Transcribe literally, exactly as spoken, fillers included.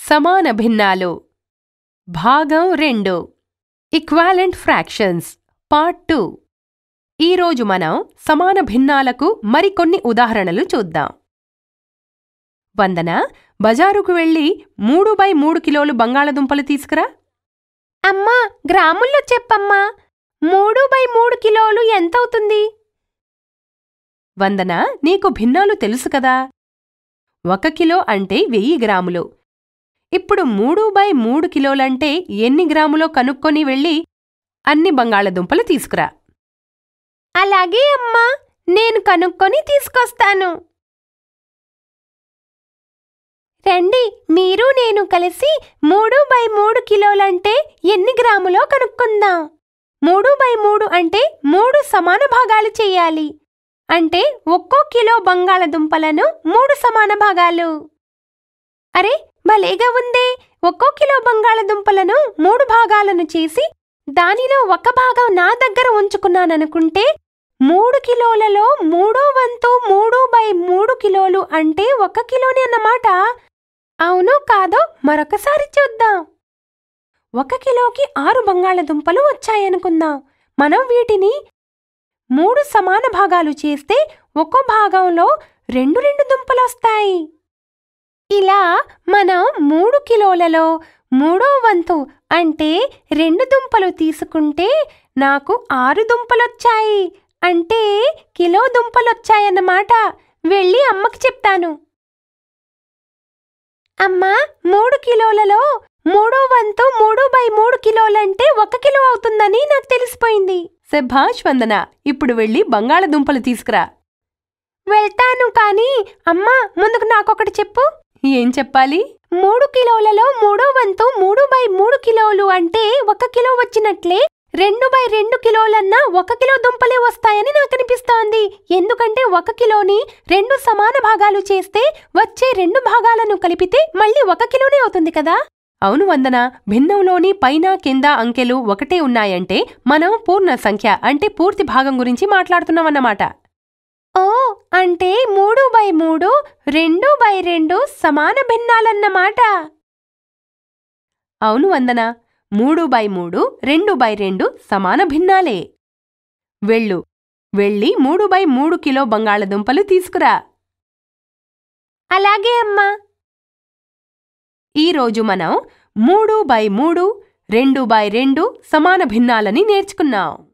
సమాన భిన్నాలు భాగం రెండు ఈక్వాలెంట్ ఫ్రాక్షన్స్ పార్ట్ టూ. ఈరోజు మనం సమాన భిన్నాలకు మరికొన్ని ఉదాహరణలు చూద్దాం. వందన, బజారుకు వెళ్ళి మూడు బై మూడు కిలోలు బంగాళదుంపలు తీసుకురా. అమ్మా, గ్రాముల్లో చెప్పమ్మా. మూడు బై మూడు కిలోలు ఎంతవుతుంది? వందన, నీకు భిన్నాలు తెలుసు కదా. ఒక కిలో అంటే వెయ్యి గ్రాములు. ఇప్పుడు మూడు బై మూడు కిలోలంటే ఎన్ని గ్రాములో కనుక్కొని వెళ్ళి అన్ని బంగాళదుంపలు తీసుకురా. అలాగే అమ్మా, నేను కనుక్కొని తీసుకొస్తాను. రండి, మీరు నేను కలిసి మూడు బై మూడు కిలోలంటే ఎన్ని గ్రాములో కనుక్కుందాం. మూడు బై మూడు అంటే మూడు సమాన భాగాలు చెయ్యాలి. అంటే ఒక్కో కిలో బంగాళదుంపలను మూడు సమాన భాగాలు. అరే, భలేగా ఉందే! ఒక్కో కిలో బంగాళదుంపలను మూడు భాగాలను చేసి దానిలో ఒక భాగం నా దగ్గర ఉంచుకున్నాననుకుంటే మూడు కిలోలలో మూడో వంతు మూడు బై మూడు కిలోలు అంటే ఒక కిలోని అన్నమాట. అవునో కాదో మరొకసారి చూద్దాం. ఒక కిలోకి ఆరు బంగాళదుంపలు వచ్చాయనుకుందాం. మనం వీటిని మూడు సమాన భాగాలు చేస్తే ఒక్కో భాగంలో రెండు రెండు దుంపలొస్తాయి. ఇలా మనం మూడు కిలోలలో మూడో వంతు అంటే రెండు దుంపలు తీసుకుంటే నాకు ఆరు దుంపలొచ్చాయి. అంటే కిలో దుంపలొచ్చాయన్నమాట. వెళ్ళి అమ్మకి చెప్తాను. అమ్మా, మూడు కిలోలలో మూడో వంతు మూడు బై మూడు కిలోలంటే ఒక కిలో అవుతుందని నాకు తెలిసిపోయింది. శభాష్ వందన, ఇప్పుడు వెళ్ళి బంగాళదుంపలు తీసుకురా. వెళ్తాను, కానీ అమ్మా, ముందుకు నాకొకటి చెప్పు. ఏం చెప్పాలి? మూడు కిలోలలో మూడో వంతు మూడు బై మూడు కిలోలు అంటే ఒక కిలో వచ్చినట్లే రెండు బై రెండు కిలోలన్నా ఒక కిలో దుంపలే వస్తాయని నాకు అనిపిస్తోంది. ఎందుకంటే ఒక కిలోని రెండు సమాన భాగాలు చేస్తే వచ్చే రెండు భాగాలను కలిపితే మళ్ళీ ఒక కిలోనే అవుతుంది కదా. అవును వందన, భిన్నంలోని పైన కింద అంకెలు ఒకటే ఉన్నాయంటే మనం పూర్ణ సంఖ్య అంటే పూర్తి భాగం గురించి మాట్లాడుతున్నామన్నమాట. ఓ, అంటే మూడు బై మూడు రెండు బై రెండు సమాన భిన్నాలన్నమాట. అవును వందన, మూడు బై మూడు రెండు బై రెండు సమాన భిన్నాలే. వెళ్ళు, వెళ్ళి మూడు బై మూడు కిలో బంగాళదుంపలు తీసుకురా. అలాగే అమ్మా. ఈరోజు మనం మూడు బై మూడు రెండు బై రెండు సమాన భిన్నాలని నేర్చుకున్నాం.